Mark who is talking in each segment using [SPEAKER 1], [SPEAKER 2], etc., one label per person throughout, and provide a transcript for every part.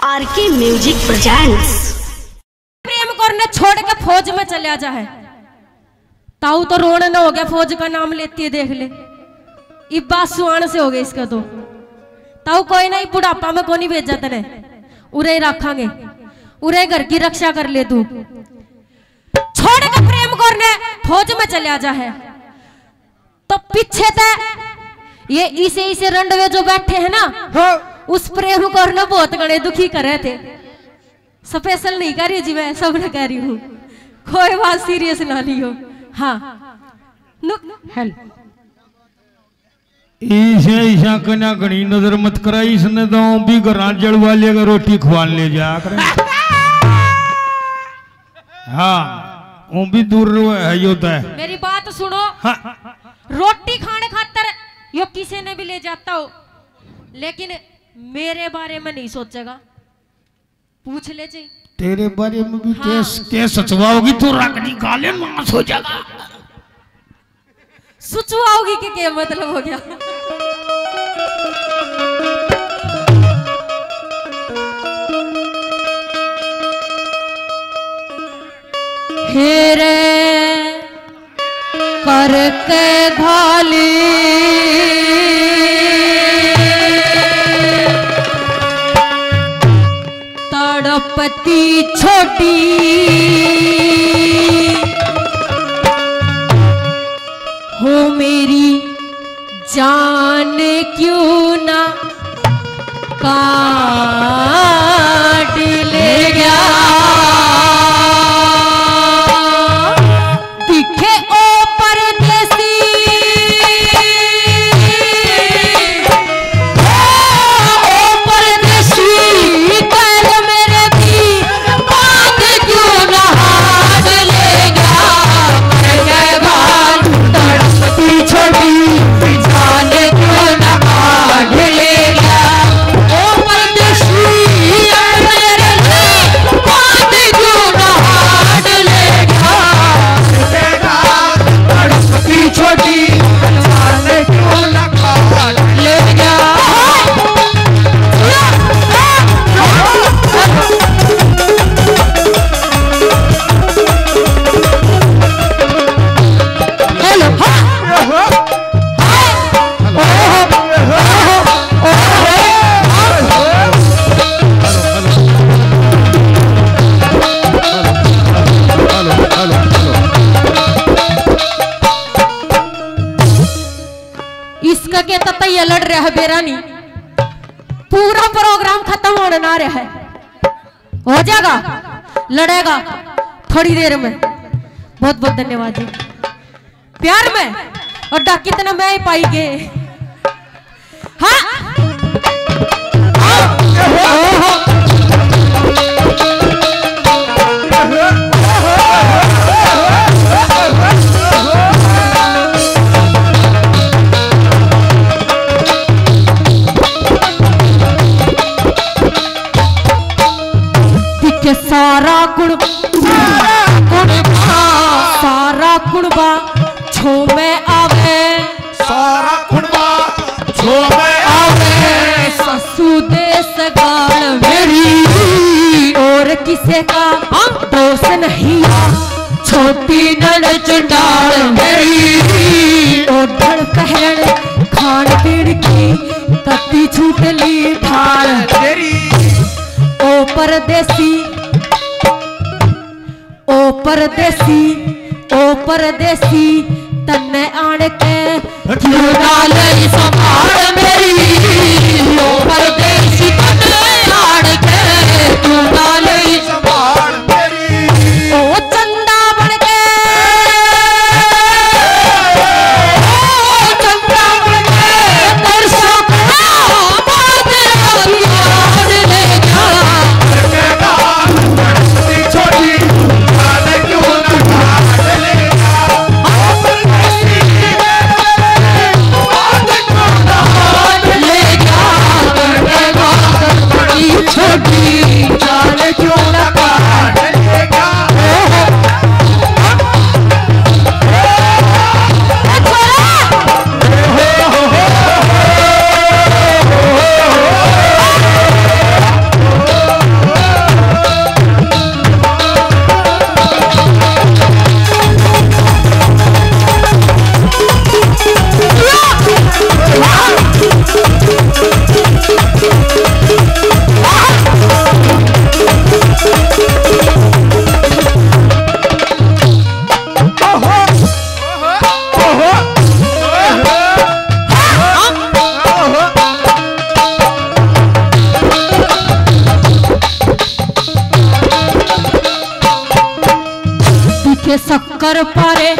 [SPEAKER 1] RK music presents.
[SPEAKER 2] प्रेम करने छोड़ के फौज में चले जा है ताऊ तो रोने न हो गया। फौज का नाम लेती है देख ले इब्बा सुहान से हो गए इसका तो ताऊ कोई नहीं बुढ़ापा में कोई नहीं भेजा तेने उरे ही रखांगे उरे घर की रक्षा कर ले तू छोड़ के प्रेम करने फौज में चले जा है तो पीछे ते ये इसे रंडवे जो बैठे हैं ना उस प्रेम करने बहुत गणे दुखी कर रहे थे। स्पेशल नहीं कर रही जी मैं सब ने कह रही हूँ कोई बात सीरियस ना लियो। हाँ हेल
[SPEAKER 3] ईशा ईशा कन्या घनी नजर मत करा इसने तो भी घर जड़वा लेगा रोटी खवान ले जा कर। हाँ वो भी दूर है होता है।
[SPEAKER 2] मेरी बात सुनो।
[SPEAKER 3] हाँ।
[SPEAKER 2] रोटी खाने खातर यो किसी ने भी ले जाता हो लेकिन मेरे बारे में नहीं सोचेगा पूछ ले जी
[SPEAKER 3] तेरे बारे में भी केस सचवाओगी तो रगड़ी गाले मांस हो जाएगा।
[SPEAKER 2] सुचवाओगी कि क्या मतलब हो गया। हेरे करके घाली तड़पती छोटी हो मेरी जान क्यों ना काट ले गया। दिखे ओ परदेसी ओ परदेसी कर मेरे दी बात क्यों ना हाथ ले गया। मर गए बाल तड़पती छोटी जान क्यों ना काट ले गया। ओ परदेसी कर मेरे दी बात क्यों ना हाथ ले गया।
[SPEAKER 3] छोटी क्यों ना
[SPEAKER 2] ले गया। हेलो इसका क्या तत्ता ये लड़ रहा है बेरा नहीं पूरा प्रोग्राम खत्म होने ना रहा है हो जाएगा लड़ेगा थोड़ी देर में। बहुत बहुत धन्यवाद जी प्यार में और डाकी तना मैं ही पाई गे। हाँ सारा कुणबा छो में आवे
[SPEAKER 3] सारा कुणबा छो में
[SPEAKER 2] आवे ससु देश गाल मेरी और किसे का दोष नहीं छोटी नड़ चंडाल मेरी ओढ़न पहन खान पीन की कत्ती छूट ली ढाल तेरी। ओ परदेसी तन्ने आण के क्यों डाल संभाल मेरी। ओ परदेसी तन्ने आण के क्यों डाल संभाल मेरी। ओ चंदा बन के दर्शक ले जा।
[SPEAKER 3] छोटी क्यों ना ले
[SPEAKER 2] शक्कर पारे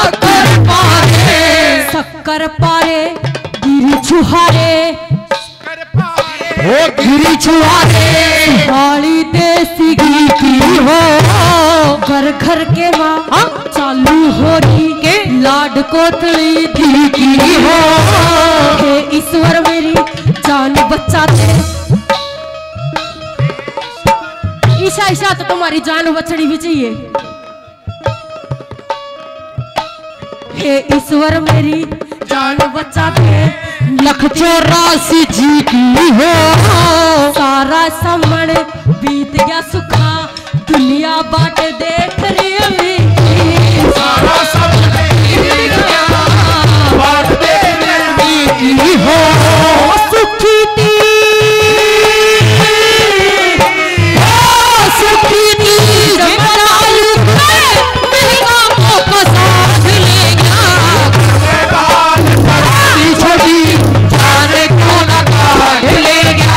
[SPEAKER 2] शक्कर पारे गिरी छुहारे
[SPEAKER 4] ओ गिरी छुहारे
[SPEAKER 2] हाली देसी घी की हो घर घर के माँ चालू हो रही के लाड कोतली धी की हो हे ईश्वर मेरी जान बचाते ईशा ईशा तो तुम्हारी जान बचनी भी चाहिए हे ईश्वर मेरी जान बचाते
[SPEAKER 4] 184 जी की हो
[SPEAKER 2] सारा समण बीत गया सुखा दुनिया बाट देख रही
[SPEAKER 4] सारा सब बीत गया बाट देख रही हो
[SPEAKER 2] सुखी थी
[SPEAKER 4] सुखी थी जमनालू महंगा को साथ लेगा छोटी जाने क्यों ना काढ़ लेगा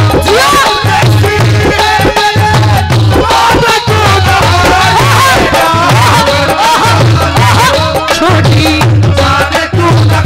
[SPEAKER 4] छोटी जाने क्यों ना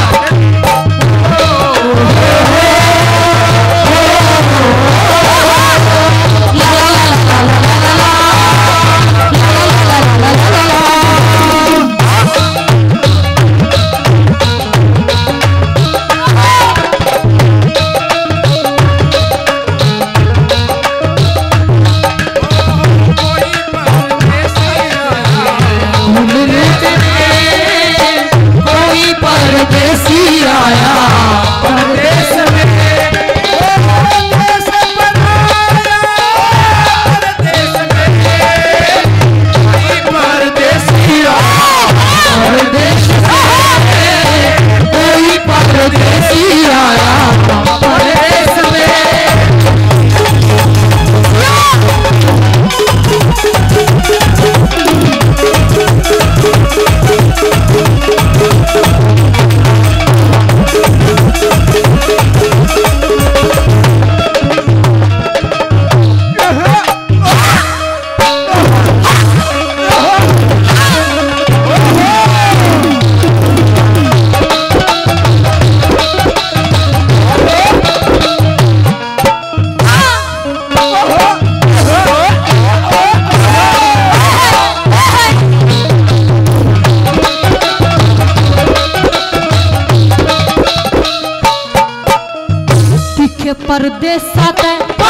[SPEAKER 2] परदेसात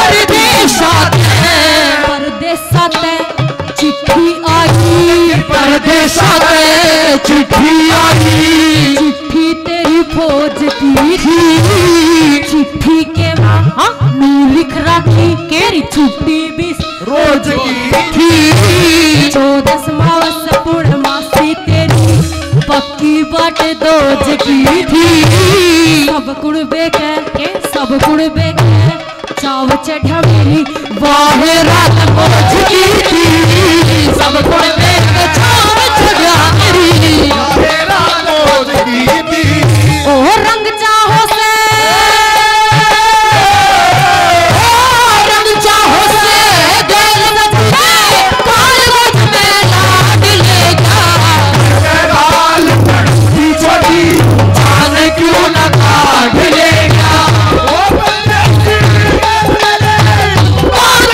[SPEAKER 2] चिट्ठी आई
[SPEAKER 4] परदेसात चिट्ठी आई
[SPEAKER 2] चिट्ठी तेरी फौज की थी चिट्ठी के माँ लिख रखी केरी छुट्टी 20
[SPEAKER 4] रोज की थी
[SPEAKER 2] 14 मावस पूर्णमासी तेरी पक्की बाट दोज की थी सब कुड़बे के सब कुड़बे के चाव चढ़ा मेरी
[SPEAKER 4] वाहे रात मौज की थी सब कुड़बे के चाव चढ़ा मेरी वाहे रात मौज की थी
[SPEAKER 2] ओ रंग चाहो से
[SPEAKER 4] रंग चाहो से दिल बचे काल मुझ में लाड लेगा काल पड़ती छोटी जाने क्यों ना काढ़ लेगा ओ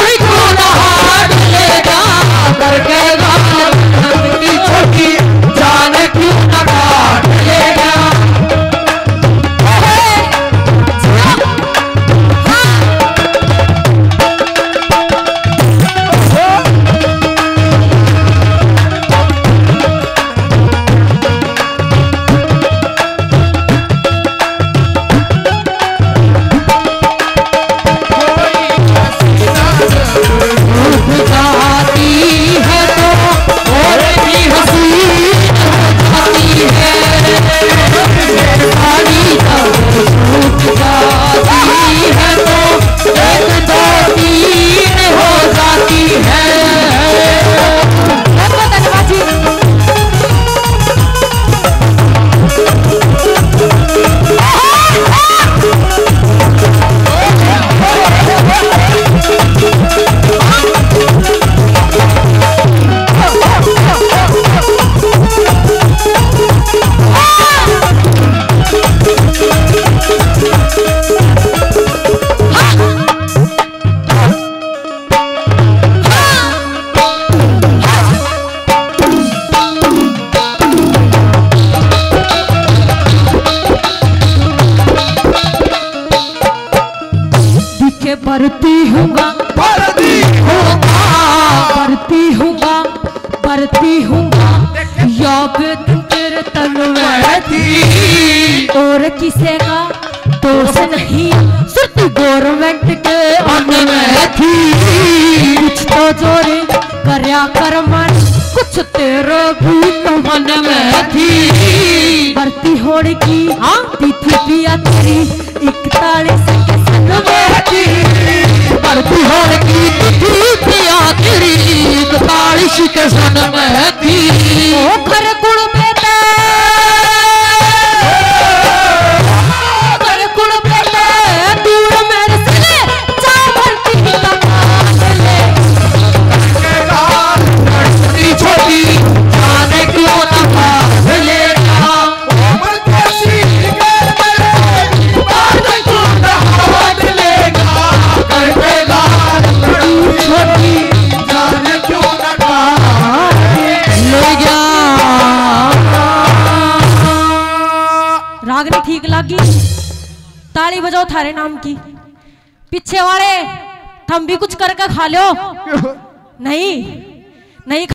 [SPEAKER 2] किसे का दोष नहीं, सिर्फ गवर्नमेंट के
[SPEAKER 4] अन्न में थी।
[SPEAKER 2] कुछ तो जोरे करया कर मन, कुछ तेरे भी तो
[SPEAKER 4] मन में थी।
[SPEAKER 2] भर्ती होने की तिथि पिया तेरी 41 के सन में थी।
[SPEAKER 4] भर्ती होने की तिथि पिया तेरी 41 के सन में थी।
[SPEAKER 2] ओ घर कुल में दूर मेरे से चावल की
[SPEAKER 4] छोटी जाने क्यों न पास लेगा। उम्र कैसी क्यों न हाथ लेगा। कर देगा छोटी जाने क्यों न पास लेगा।
[SPEAKER 2] रागनी ठीक लगी, ताली बजाओ थारे नाम की। पीछे वाले थम भी कुछ करके खा लो। नहीं नहीं